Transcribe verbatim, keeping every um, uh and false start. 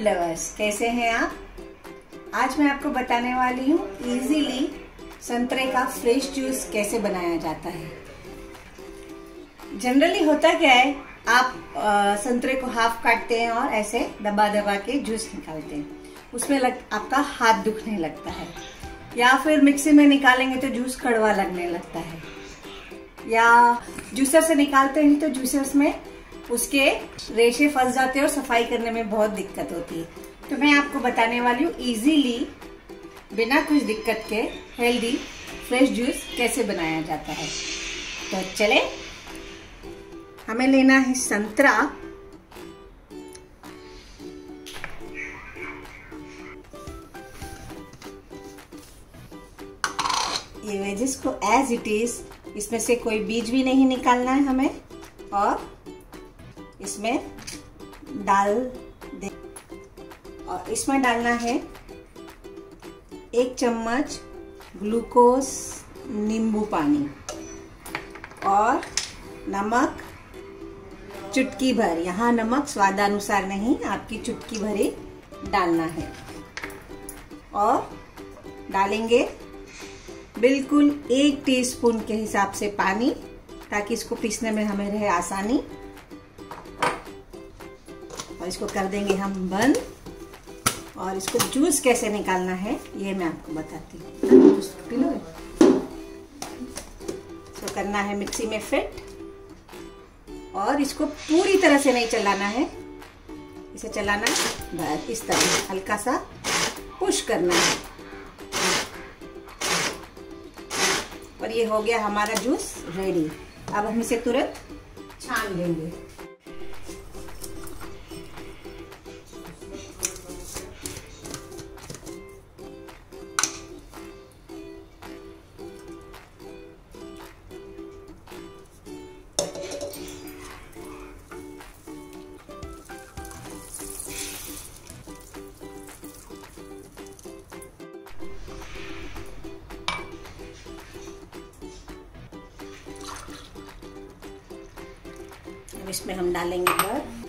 Lovers, कैसे हैं आप? आज मैं आपको बताने वाली हूँ इजीली संतरे का फ्रेश जूस कैसे बनाया जाता है। जनरली होता क्या है, आप आ, संतरे को हाफ काटते हैं और ऐसे दबा दबा के जूस निकालते हैं, उसमें लग, आपका हाथ दुखने लगता है, या फिर मिक्सी में निकालेंगे तो जूस कड़वा लगने लगता है, या जूसर से निकालते हैं तो जूसर्स में उसके रेशे फंस जाते हैं और सफाई करने में बहुत दिक्कत होती है। तो मैं आपको बताने वाली हूँ इजीली बिना कुछ दिक्कत के हेल्दी फ्रेश जूस कैसे बनाया जाता है। तो चले, हमें लेना है संतरा, ये वेजेस को एज इट इज, इसमें से कोई बीज भी नहीं निकालना है हमें, और इसमें डाल दे, और इसमें डालना है एक चम्मच ग्लूकोज नींबू पानी और नमक चुटकी भर। यहाँ नमक स्वादानुसार नहीं, आपकी चुटकी भर ही डालना है, और डालेंगे बिल्कुल एक टीस्पून के हिसाब से पानी, ताकि इसको पीसने में हमें रहे आसानी। और इसको कर देंगे हम बंद, और इसको जूस कैसे निकालना है ये मैं आपको बताती हूँ। जूस पी लोगे? इसको करना है मिक्सी में फिट, और इसको पूरी तरह से नहीं चलाना है, इसे चलाना है बस इस तरह, हल्का सा पुश करना है, और ये हो गया हमारा जूस रेडी। अब हम इसे तुरंत छान लेंगे। इसमें हम डालेंगे बर्फ,